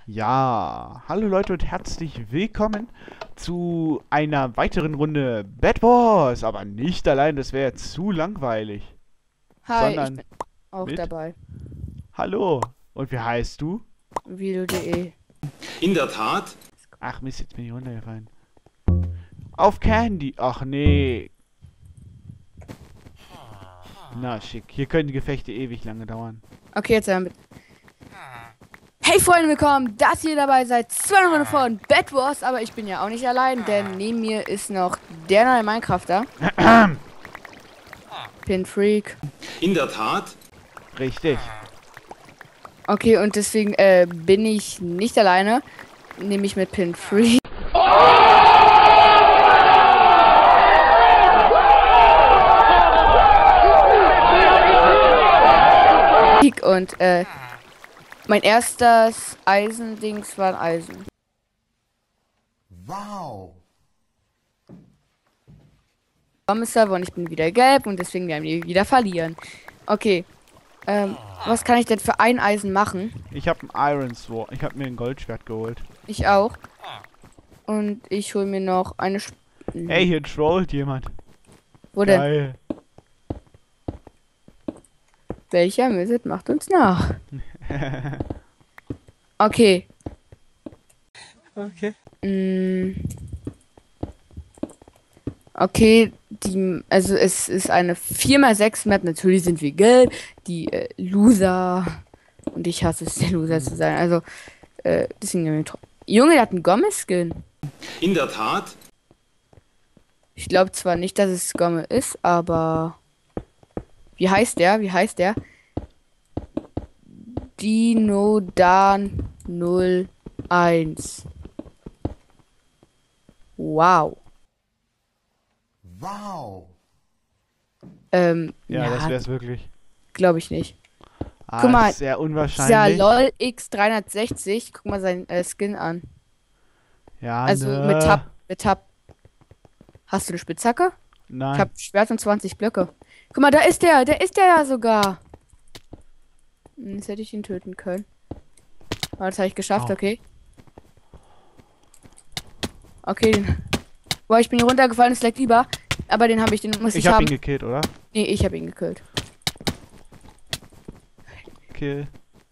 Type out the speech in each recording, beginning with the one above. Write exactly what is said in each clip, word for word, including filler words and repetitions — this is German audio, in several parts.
Ja, hallo Leute und herzlich willkommen zu einer weiteren Runde Bed Wars, aber nicht allein, das wäre jetzt zu langweilig, Hi, ich sondern bin auch mit dabei. Hallo. Und wie heißt du? Video punkt de. In der Tat. Ach Mist, jetzt bin ich runtergefallen. Auf Candy. Ach nee. Na schick, hier können die Gefechte ewig lange dauern. Okay, jetzt hören wir. Hey Freunde, willkommen, dass ihr dabei seid. Zweite Runde von Bed Wars, aber ich bin ja auch nicht allein, denn neben mir ist noch der neue Minecrafter. Pin Freak. In der Tat. Richtig. Okay, und deswegen äh, bin ich nicht alleine, nämlich mit Pin Freak. Und äh, mein erstes Eisendings war ein Eisen. Wow. Server und ich bin wieder gelb und deswegen werden wir wieder verlieren. Okay. Ähm, was kann ich denn für ein Eisen machen? Ich habe ein Iron Sword. Ich habe mir ein Goldschwert geholt. Ich auch. Und ich hole mir noch eine... Sp Ey, hier trollt jemand. Wo denn? Geil. Welcher Mist macht uns nach? Okay. Okay. Mm. Okay, die, also es ist eine vier mal sechs Map. Natürlich sind wir gelb. Die äh, Loser. Und ich hasse es, der Loser zu sein. Also, äh, deswegen... Junge, der hat einen Gomme-Skin. In der Tat. Ich glaube zwar nicht, dass es Gomme ist, aber... Wie heißt der? Wie heißt der? Dinodan null eins. Wow. Wow. Ähm, Ja, ja, das wär's wirklich. glaube ich nicht. Ah, Guck mal, sehr Dieser unwahrscheinlich. LOL X dreihundertsechzig, guck mal seinen äh, Skin an. Ja, Also ne. mit Tab, mit Tab. Hast du eine Spitzhacke? Nein. Ich hab Schwert und zwanzig Blöcke. Guck mal, da ist der, der ist der ja sogar. Hm, Jetzt hätte ich ihn töten können. Aber das habe ich geschafft, Au. okay. Okay, den. Boah, ich bin hier runtergefallen, es leckt lieber. Aber den habe ich, den muss ich, Ich hab haben. ihn gekillt, oder? Nee, ich habe ihn gekillt. Kill.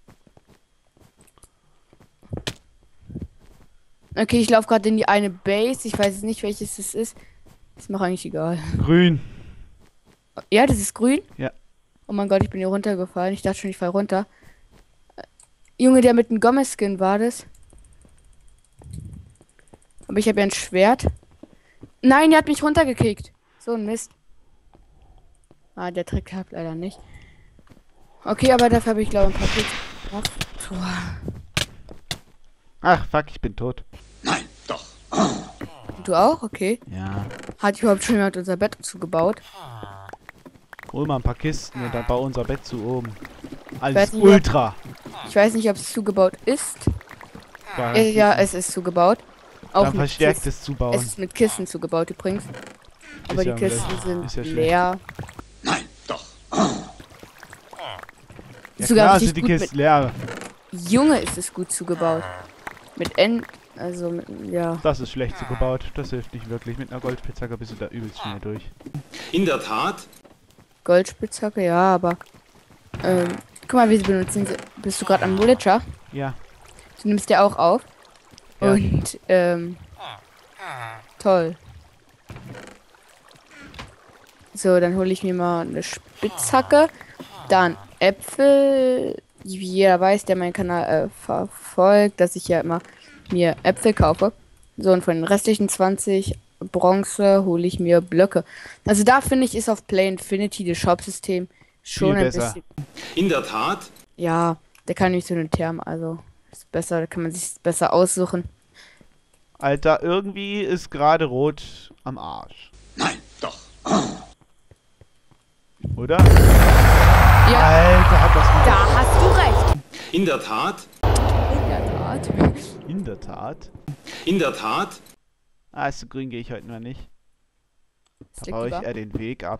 Okay, ich laufe gerade in die eine Base. Ich weiß jetzt nicht, welches es ist. Ist mir auch eigentlich egal. Grün. Ja, das ist grün? Ja. Oh mein Gott, ich bin hier runtergefallen. Ich dachte schon, ich fall runter. Äh, Junge, der mit dem Gomez-Skin war das. Aber ich habe ja ein Schwert. Nein, der hat mich runtergekickt. So ein Mist. Ah, der Trick klappt leider nicht. Okay, aber dafür habe ich glaube ich ein paar Kills gemacht. Puh. Ach, fuck, ich bin tot. Nein, doch. Du auch? Okay. Ja. Hat überhaupt schon jemand unser Bett zugebaut? Hol mal ein paar Kisten und dann bau unser Bett zu oben. weiß Alles nicht, Ultra. Ich weiß nicht, ob es zugebaut ist. Ja, Äh, ja, es ist zugebaut. Auch dann mit verstärkt Kisten. es zubauen. Es ist mit Kissen zugebaut übrigens. Aber die ja Kisten schlecht. sind Ist ja leer. Nein, doch. Ja, Sogar klar richtig sind die gut Kisten leer. Junge, ist es gut zugebaut. Mit N, also mit, ja. Das ist schlecht zugebaut. Das hilft nicht wirklich. Mit einer Goldspitzhacke bist du da übelst schnell durch. In der Tat. Goldspitzhacke, ja, aber. Ähm, guck mal, wie sie benutzen. sie- Bist du gerade am Villager? Ja. Du nimmst ja auch auf. Ja. Und, ähm. Toll. So, dann hole ich mir mal eine Spitzhacke. Dann Äpfel. Wie jeder weiß, der meinen Kanal äh, verfolgt, dass ich ja immer mir Äpfel kaufe. So, und von den restlichen zwanzig Bronze hole ich mir Blöcke. Also da finde ich, ist auf Play Infinity das Shop-System schon Viel ein besser. bisschen. In der Tat. Ja, der kann nicht so eine Therm, also ist besser, da kann man sich besser aussuchen. Alter, irgendwie ist gerade rot am Arsch. Nein, doch. Oder? Ja, Alter, hat das wieder. da hast du recht. In der Tat. In der Tat. In der Tat. In der Tat. Ah, zu grün gehe ich heute mal nicht. Das Da liegt baue ich lieber. eher den Weg ab.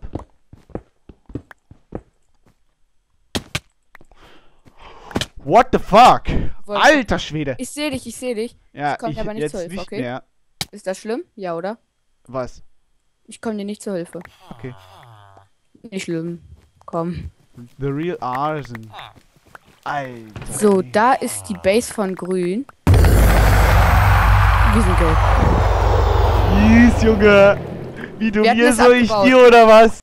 What the fuck? Wollte- Alter Schwede. Ich sehe dich, ich sehe dich. Ja, ich komm dir aber nicht jetzt zur Hilfe, nicht okay? mehr. Ist das schlimm? Ja, oder? Was? Ich komme dir nicht zur Hilfe. Okay. Nicht schlimm. Komm. The real Arsen. Alter. So, ey. da ist die Base von Grün. Wir sind gelb. Yes, Junge. Wie du Wir hatten mir, es so ich abgebaut. dir, oder was?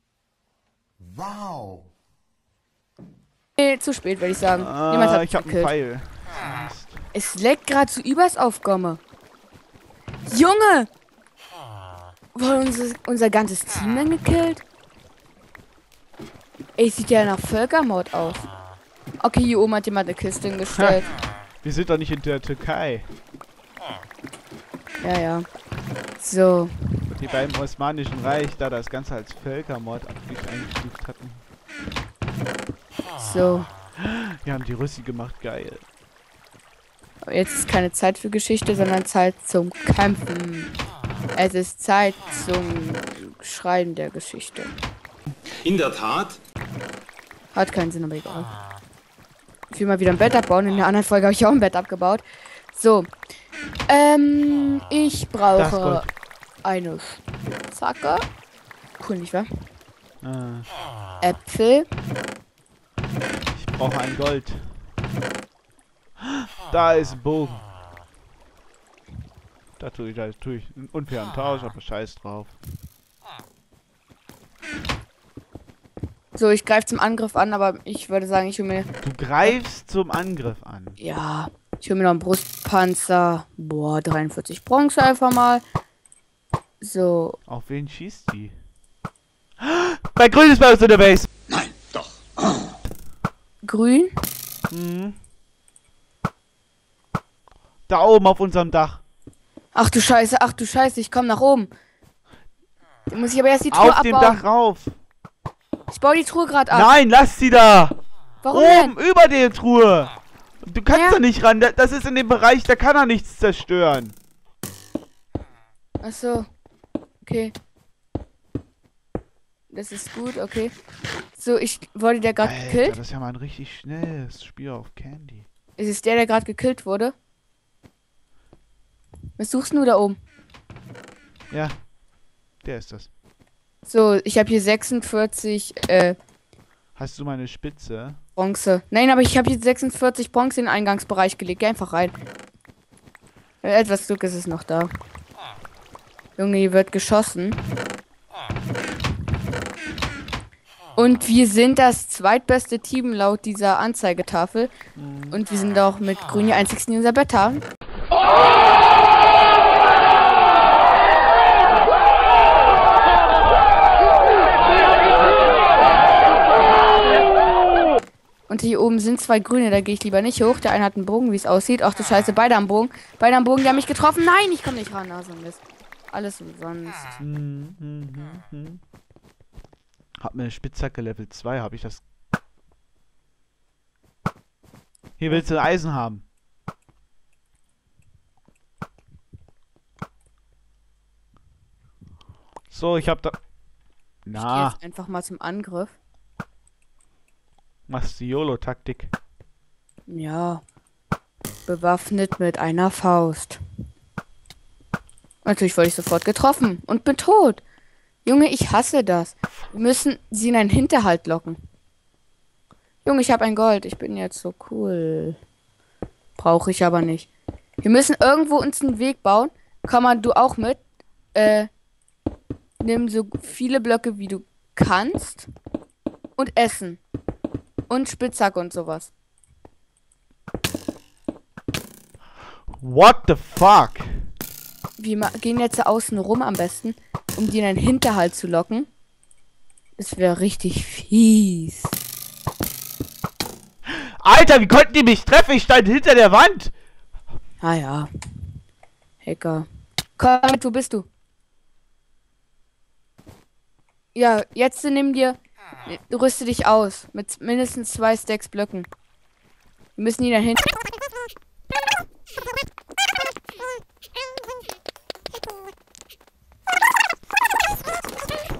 Wow. Nee, zu spät, würde ich sagen. Ah, Niemand hat ich hab einen gekillt. Pfeil. Es leckt gerade zu übers Aufkomme. Junge! Wurde unser, unser ganzes Team denn gekillt? Ey, sieht ja nach Völkermord aus. Okay, hier oben hat jemand eine Kiste hingestellt. Wir sind doch nicht in der Türkei. Ja, ja. So. Die beim Osmanischen Reich da das Ganze als Völkermord abge- eingestuft hatten. So. Wir haben die Russi gemacht, geil. Aber jetzt ist keine Zeit für Geschichte, sondern Zeit zum Kämpfen. Es ist Zeit zum Schreiben der Geschichte. In der Tat, Hat keinen Sinn, aber egal. Ich will mal wieder ein Bett abbauen. In der anderen Folge habe ich auch ein Bett abgebaut. So. Ähm, ich Das brauche Gold. eine Zacke. Cool, nicht wahr? Ah, Äpfel. ich brauche ein Gold. Da ist ein Bogen. Da tue ich, da tue ich einen unfairen Tausch, aber scheiß drauf. So, ich greife zum Angriff an, aber ich würde sagen, ich hole mir... Du greifst zum Angriff an. Ja, ich hole mir noch einen Brustpanzer. Boah, dreiundvierzig Bronze einfach mal. So, Auf wen schießt die? Bei Grün ist bei uns in der Base. nein, doch. grün. Mhm. Da oben auf unserem Dach. Ach du Scheiße, ach du Scheiße, ich komme nach oben. Dann muss ich aber erst die Truhe Auf dem abbauen. Dach rauf. Ich baue die Truhe gerade ab. Nein, lass sie da. Warum Oben, denn? über der Truhe. Du kannst Ja. da nicht ran. Da- Das ist in dem Bereich, da kann er nichts zerstören. Ach so. Okay. Das ist gut, okay. So, ich wurde der gerade Alter, gekillt. das ist ja mal ein richtig schnelles Spiel auf Candy. Ist es der, der gerade gekillt wurde? Was suchst du da oben? Ja, der ist das. So, ich habe hier sechsundvierzig äh, Hast du meine Spitze? Bronze. Nein, aber ich habe hier sechsundvierzig Bronze in den Eingangsbereich gelegt. Geh einfach rein. Äh, Etwas Glück ist es noch da. Junge, hier wird geschossen. Und wir sind das zweitbeste Team laut dieser Anzeigetafel. Und wir sind auch mit Grün die einzigsten, die unser Bett haben. Und hier oben sind zwei Grüne, da gehe ich lieber nicht hoch. Der eine hat einen Bogen, wie es aussieht. Ach du Scheiße, beide am Bogen. Beide am Bogen, die haben mich getroffen. Nein, ich komme nicht ran. Also Mist. Alles umsonst. Hm, hm, hm, hm. Hab mir eine Spitzhacke Level zwei, habe ich das. Hier willst du Eisen haben. So, ich hab da. Ich gehe Na, jetzt einfach mal zum Angriff. machst die YOLO-Taktik. Ja. Bewaffnet mit einer Faust. Natürlich wurde ich sofort getroffen und bin tot. Junge, ich hasse das. Wir müssen sie in einen Hinterhalt locken. Junge, ich habe ein Gold. Ich bin jetzt so cool. Brauche ich aber nicht. Wir müssen irgendwo uns einen Weg bauen. Komm mal, du auch mit. Äh, nimm so viele Blöcke, wie du kannst. Und Essen. Und Spitzhacke und sowas. What the fuck? Wir ma- gehen jetzt außen rum am besten, um die in einen Hinterhalt zu locken. Das wäre richtig fies. Alter, wie konnten die mich treffen? Ich stand hinter der Wand. Ah ja. Hacker. Komm mit, wo bist du? Ja, jetzt nimm dir. Rüste dich aus. Mit mindestens zwei Stacks Blöcken. Wir müssen die dahin.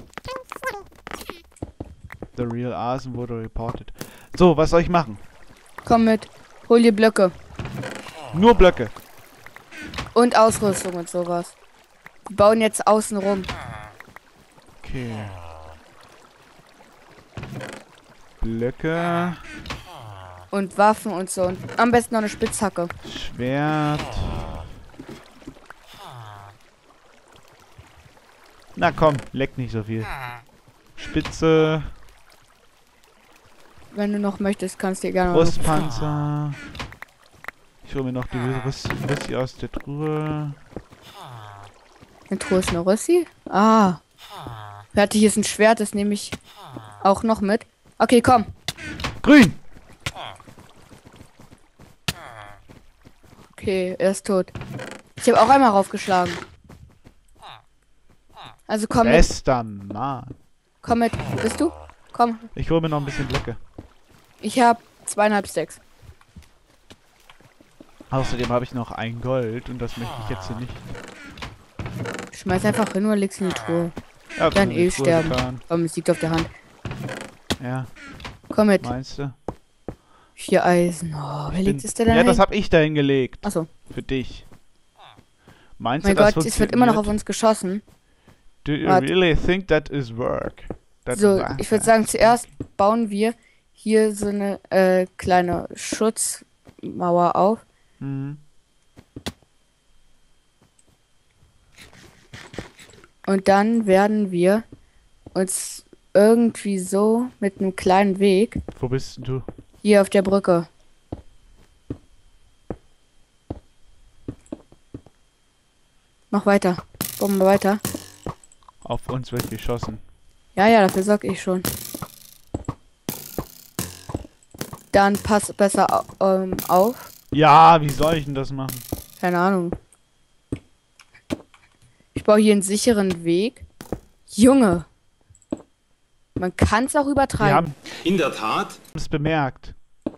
The real Arsen wurde reported. So, was soll ich machen? Komm mit. Hol dir Blöcke. Nur Blöcke. Und Ausrüstung und sowas. Wir bauen jetzt außen rum. Okay. Blöcke. Und Waffen und so. Und am besten noch eine Spitzhacke. Schwert. Na komm, leck nicht so viel. Spitze. Wenn du noch möchtest, kannst du dir gerne noch... Brustpanzer. Ich hole mir noch die Rüssi Rüssi aus der Truhe. Eine Truhe ist eine Rüssi? Ah. Fertig ist ein Schwert, das nehme ich auch noch mit. Okay, komm. Grün! Okay, er ist tot. Ich habe auch einmal raufgeschlagen. Also komm mit. Bester Mann. Komm mit. Bist du? Komm. Ich hole mir noch ein bisschen Blöcke. Ich habe zweieinhalb Stacks. Außerdem habe ich noch ein Gold und das möchte ich jetzt hier nicht. Schmeiß einfach hin oder legst in die Truhe. Ja, Dann so eine eh Truhe sterben. getan. Aber es liegt auf der Hand. Ja, Komm mit. meinst du? Vier Eisen. Oh, wer Ich legt bin- es denn da Ja, hin? das habe ich da hingelegt. Achso. Für dich. Meinst Mein du, das Gott, es wird immer noch auf funktioniert? uns geschossen. Do you Warte. really think that is work? That So, work? ich würde sagen, zuerst bauen wir hier so eine äh, kleine Schutzmauer auf. Mhm. Und dann werden wir uns irgendwie so mit einem kleinen Weg Wo bist denn du? hier auf der Brücke. Mach weiter. Bauen wir weiter. Auf uns wird geschossen. Ja, ja, dafür sorge ich schon. Dann pass besser au- ähm, auf. Ja, wie soll ich denn das machen? Keine Ahnung. Ich baue hier einen sicheren Weg. Junge. Man kann es auch Wir übertreiben. haben In der Tat, es bemerkt.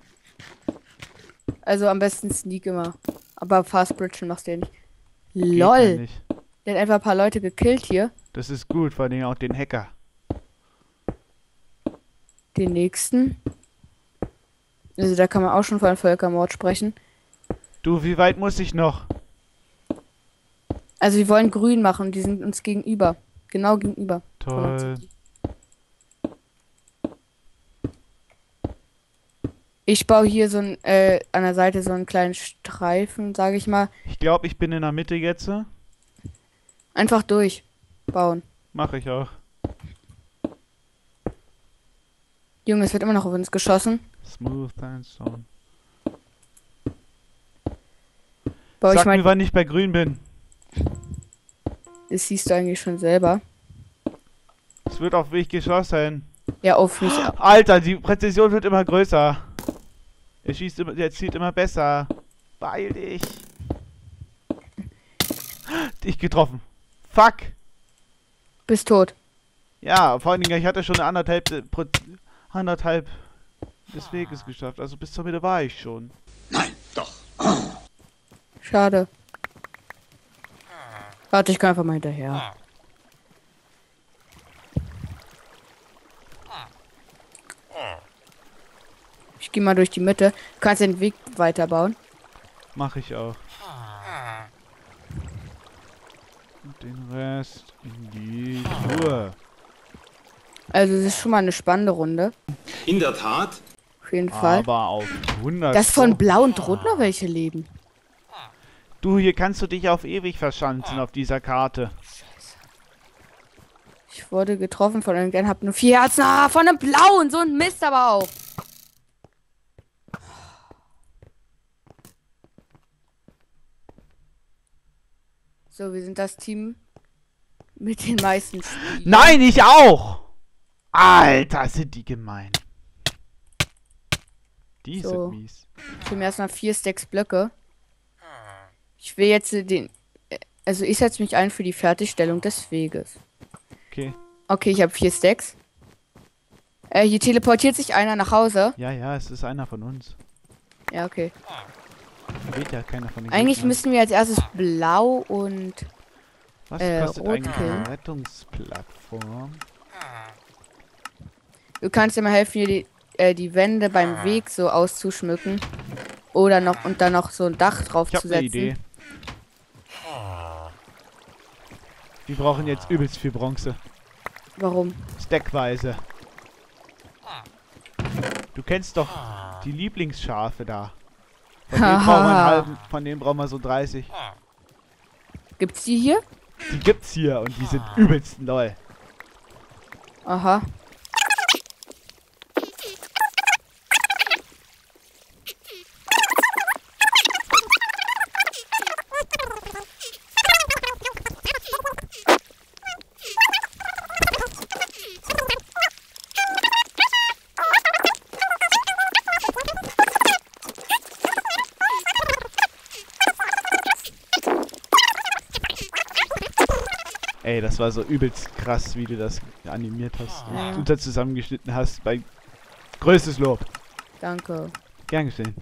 Also am besten Sneak immer. Aber Fast Bridge machst du ja nicht. Geht ja LOL. nicht. Der hat einfach ein paar Leute gekillt hier. Das ist gut, vor allem auch den Hacker. Den nächsten. Also da kann man auch schon von Völkermord sprechen. Du, wie weit muss ich noch? Also wir wollen grün machen. Die sind uns gegenüber. Genau gegenüber. von uns. Toll. Ich baue hier so ein, äh, an der Seite so einen kleinen Streifen, sage ich mal. Ich glaube, ich bin in der Mitte jetzt. Einfach durchbauen. Mache ich auch. Junge, es wird immer noch auf uns geschossen. Smooth and so. Baue ich Sag mal. mir, wann ich bei grün bin. Das siehst du eigentlich schon selber. Es wird auf mich geschossen. Ja, auf mich. Alter, die Präzision wird immer größer. Er schießt immer, er zielt immer besser. Beeil dich. Dich getroffen. Fuck. Bist tot. Ja, vor allen Dingen, ich hatte schon eine anderthalb, äh, Pro anderthalb des Weges geschafft. Also bis zur Mitte war ich schon. nein, doch. Schade. Warte, ich kann einfach mal hinterher. Ich gehe mal durch die Mitte. Du kannst den Weg weiterbauen. Mach ich auch. Und den Rest in die Truhe. Also es ist schon mal eine spannende Runde. In der Tat, Auf jeden Fall. Aber auf hundert. Dass von Blau und Rot noch welche leben. Du, hier kannst du dich auf ewig verschanzen auf dieser Karte. Ich wurde getroffen von einem Gern, hab nur vier Herzen. Ah, von einem Blauen. So ein Mist aber auch. So, wir sind das Team mit den meisten Spielen. Nein, ich auch! Alter, sind die gemein. Die So. sind mies. Ich habe erstmal vier Stacks Blöcke. Ich will jetzt äh, den... äh, Also ich setze mich ein für die Fertigstellung des Weges. Okay. Okay, ich habe vier Stacks. Äh, hier teleportiert sich einer nach Hause. Ja, ja, es ist einer von uns. Ja, okay. Geht ja keiner von den Eigentlich Gegnern. müssen wir als erstes Blau und... Was äh, kostet Rot eigentlich killen. eine Rettungsplattform? Du kannst dir mal helfen, hier die äh, die Wände beim Weg so auszuschmücken. Oder noch und dann noch so ein Dach drauf Ich habe zu eine setzen. Idee. Wir brauchen jetzt übelst viel Bronze. Warum? Stackweise. Du kennst doch die Lieblingsschafe da. Von denen brauchen wir einen halben, von denen brauchen wir so dreißig. Gibt's die hier? Die gibt's hier und die sind übelst neu. Aha. Ey, das war so übelst krass, wie du das animiert hast. Ja. Und du das zusammengeschnitten hast. Bei größtes Lob. Danke. Gern geschehen.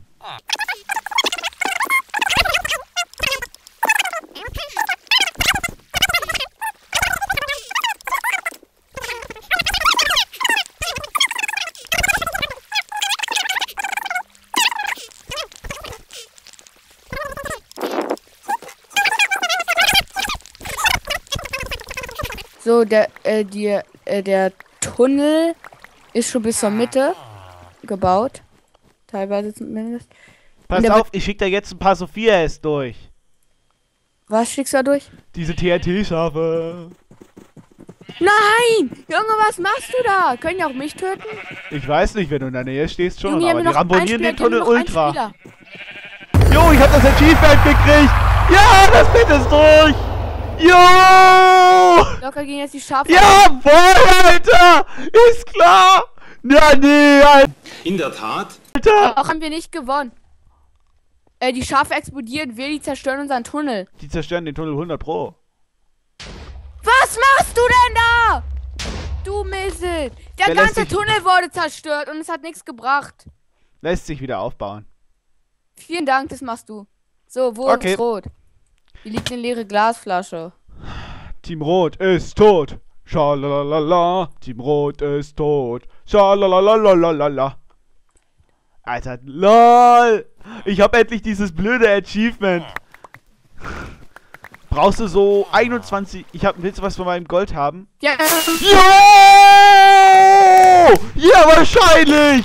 So, der, äh, die, äh, der Tunnel ist schon bis zur Mitte gebaut. Teilweise zumindest. Pass der auf, ich schick dir jetzt ein paar Sophias durch. Was schickst du da durch? Diese T N T-Schafe. Nein! Junge, was machst du da? Können die auch mich töten? Ich weiß nicht, wenn du in der Nähe stehst schon, Junge, aber haben die wir noch einen ramponieren Spieler, den die haben Tunnel noch einen Ultra. Spieler. Jo, ich hab das Achievement gekriegt. Ja, das Bett ist durch. Jo! Locker gehen jetzt die Schafe. Jawohl, Alter! Ist klar! Ja, nee, In der Tat. Alter! Auch haben wir nicht gewonnen. Äh, die Schafe explodieren, wir die zerstören unseren Tunnel. Die zerstören den Tunnel hundert Pro. Was machst du denn da? Du Missel. Der, Der lässt ganze sich- Tunnel wurde zerstört und es hat nichts gebracht. Lässt sich wieder aufbauen. Vielen Dank, das machst du. So, wo Okay. ist rot? Hier liegt eine leere Glasflasche. Team Rot ist tot. Schalalala. Team Rot ist tot. Schalalalalala. Alter, lol. Ich hab endlich dieses blöde Achievement. Brauchst du so einundzwanzig... Ich hab... Willst du was von meinem Gold haben? Ja. Jo! Ja, wahrscheinlich!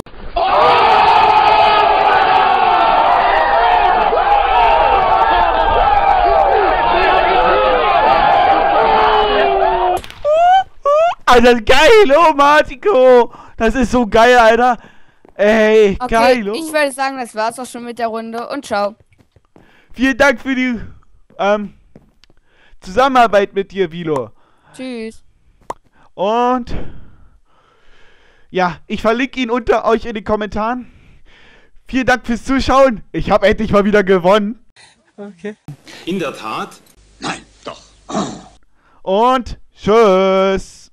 Alter, geil, oh Martiko! Das ist so geil, Alter! Ey, Okay, geil, oh. ich würde sagen, das war's auch schon mit der Runde und ciao. Vielen Dank für die ähm, Zusammenarbeit mit dir, Vilo. Tschüss. Und ja, ich verlinke ihn unter euch in den Kommentaren. Vielen Dank fürs Zuschauen. Ich habe endlich mal wieder gewonnen. Okay. In der Tat. Nein, doch. Und tschüss.